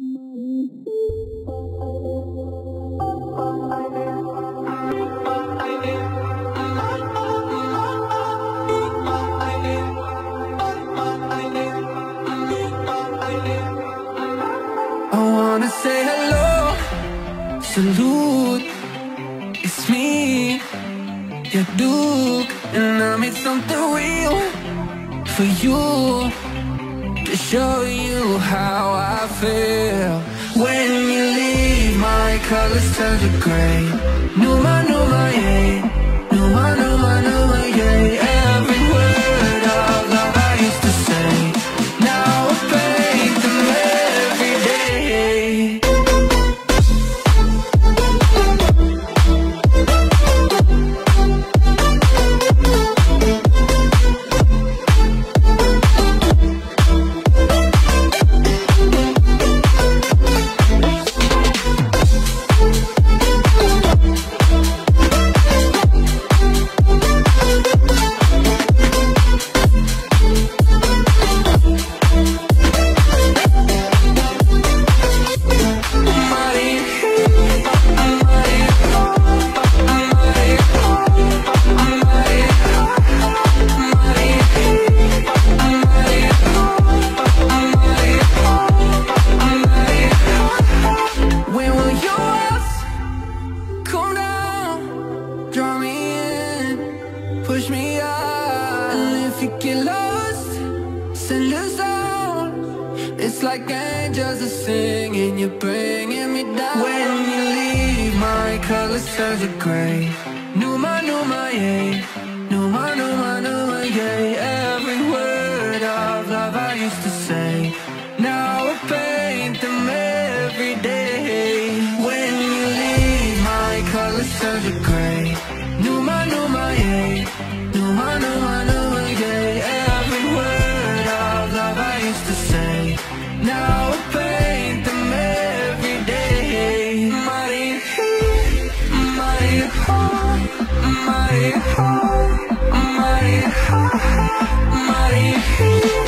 I wanna say hello, salute, it's me, your Duke, and I made something real for you, to show you how I feel. When you leave, my colors turn to gray. Numa, numa, yeah. Numa, numa, numa, yeah. Every word of love I used to say, now I paint them every day. Push me out, and if you get lost, send a sound. It's like angels are singing, you're bringing me down. When you leave, my colors turn to gray. Numa, numa, yeah. Numa, numa, numa, yeah. Every word of love I used to say, now I paint them every day. When you leave, my colors turn to gray. Numa, numa, yeah. Numa, numa, numa, yeah. Every word of love I used to say, now I paint them every day. Mighty, mighty, mighty, mighty, mighty, mighty.